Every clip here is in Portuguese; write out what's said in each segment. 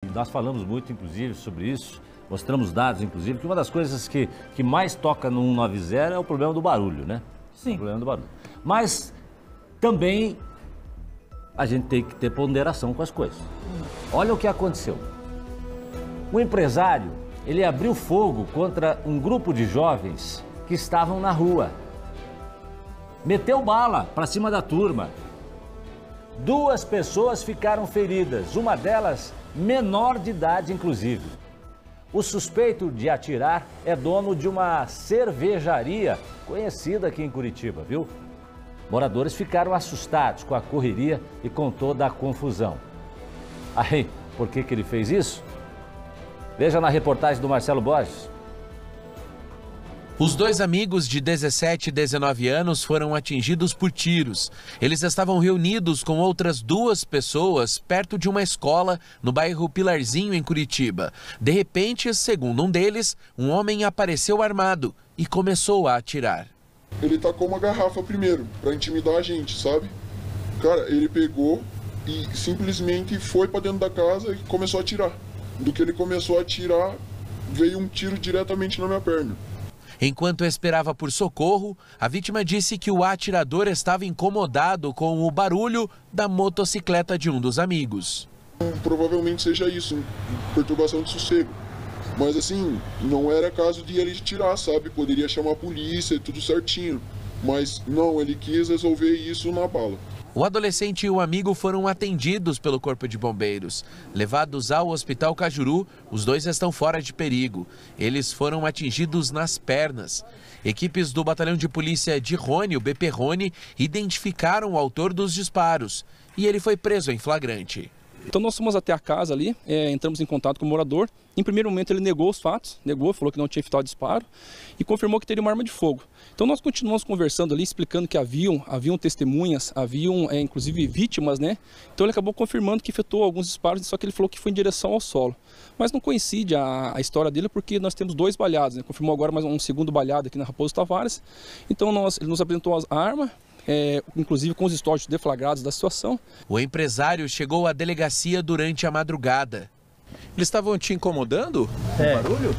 nós falamos muito, inclusive, sobre isso, mostramos dados, inclusive, que uma das coisas que mais toca no 190 é o problema do barulho, né? Sim. O problema do barulho. Mas também a gente tem que ter ponderação com as coisas. Olha o que aconteceu. Um empresário, ele abriu fogo contra um grupo de jovens que estavam na rua. Meteu bala para cima da turma. 2 pessoas ficaram feridas, uma delas menor de idade, inclusive. O suspeito de atirar é dono de uma cervejaria conhecida aqui em Curitiba, viu? Moradores ficaram assustados com a correria e com toda a confusão. Aí, por que ele fez isso? Veja na reportagem do Marcelo Borges. Os 2 amigos de 17 e 19 anos foram atingidos por tiros. Eles estavam reunidos com outras 2 pessoas perto de uma escola no bairro Pilarzinho, em Curitiba. De repente, segundo um deles, um homem apareceu armado e começou a atirar. Ele tacou uma garrafa primeiro, para intimidar a gente, sabe? Cara, ele pegou e simplesmente foi para dentro da casa e começou a atirar. Do que ele começou a atirar, veio um tiro diretamente na minha perna. Enquanto esperava por socorro, a vítima disse que o atirador estava incomodado com o barulho da motocicleta de um dos amigos. Provavelmente seja isso, perturbação de sossego. Mas assim, não era caso de ele tirar, sabe? Poderia chamar a polícia e tudo certinho. Mas não, ele quis resolver isso na bala. O adolescente e o amigo foram atendidos pelo Corpo de Bombeiros. Levados ao Hospital Cajuru, os 2 estão fora de perigo. Eles foram atingidos nas pernas. Equipes do Batalhão de Polícia de Rony, o BP Rony, identificaram o autor dos disparos. E ele foi preso em flagrante. Então nós fomos até a casa ali, entramos em contato com o morador. Em primeiro momento ele negou os fatos, falou que não tinha efetuado disparo e confirmou que teria uma arma de fogo. Então nós continuamos conversando ali, explicando que haviam testemunhas, haviam inclusive vítimas, né? Então ele acabou confirmando que efetuou alguns disparos, só que ele falou que foi em direção ao solo. Mas não coincide a história dele porque nós temos 2 baleados, né? Confirmou agora mais um segundo baleado aqui na Raposo Tavares. Então ele nos apresentou a arma, inclusive com os históricos deflagrados da situação. O empresário chegou à delegacia durante a madrugada. Eles estavam te incomodando com o barulho?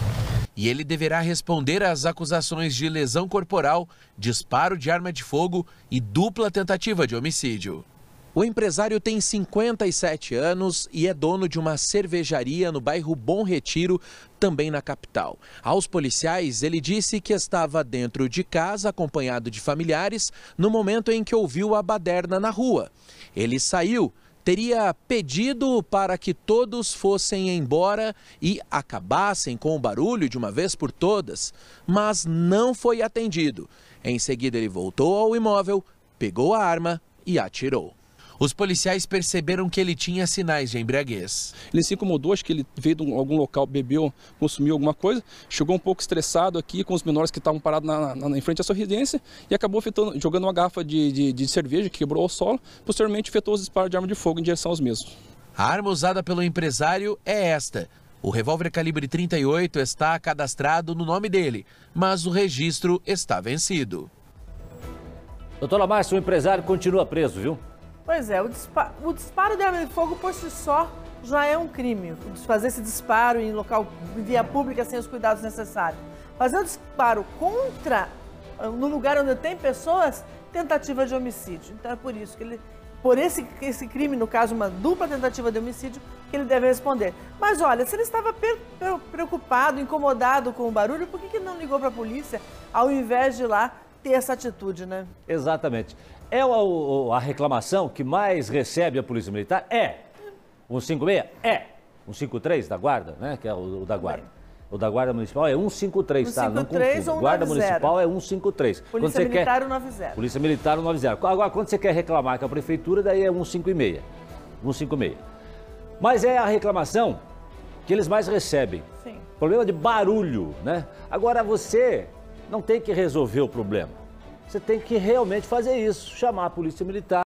E ele deverá responder às acusações de lesão corporal, disparo de arma de fogo e dupla tentativa de homicídio. O empresário tem 57 anos e é dono de uma cervejaria no bairro Bom Retiro, também na capital. Aos policiais, ele disse que estava dentro de casa, acompanhado de familiares, no momento em que ouviu a baderna na rua. Ele saiu, teria pedido para que todos fossem embora e acabassem com o barulho de uma vez por todas, mas não foi atendido. Em seguida, ele voltou ao imóvel, pegou a arma e atirou. Os policiais perceberam que ele tinha sinais de embriaguez. Ele se incomodou, acho que ele veio de algum local, bebeu, consumiu alguma coisa, chegou um pouco estressado aqui com os menores que estavam parados em frente à sua residência e acabou jogando uma garrafa de cerveja que quebrou ao solo, posteriormente efetuou os disparos de arma de fogo em direção aos mesmos. A arma usada pelo empresário é esta. O revólver calibre 38 está cadastrado no nome dele, mas o registro está vencido. Doutora Márcia, o empresário continua preso, viu? Pois é, o disparo de arma de fogo por si só já é um crime. Fazer esse disparo em local, em via pública, sem os cuidados necessários. Fazer o disparo no lugar onde tem pessoas, tentativa de homicídio. Então é por isso que por esse crime, no caso uma dupla tentativa de homicídio, que ele deve responder. Mas olha, se ele estava preocupado, incomodado com o barulho, por que não ligou para a polícia ao invés de ir lá ter essa atitude, né? Exatamente. É a reclamação que mais recebe a Polícia Militar? É. 156? É. 153 da Guarda, né? Que é o da Guarda. O da Guarda Municipal é 153, tá? Não confunda. Guarda Municipal é 153. Polícia Militar 190. Polícia Militar 190. Agora, quando você quer reclamar com a Prefeitura, daí é 156. 156. Mas é a reclamação que eles mais recebem. Sim. Problema de barulho, né? Agora, você não tem que resolver o problema. Você tem que realmente fazer isso, chamar a Polícia Militar.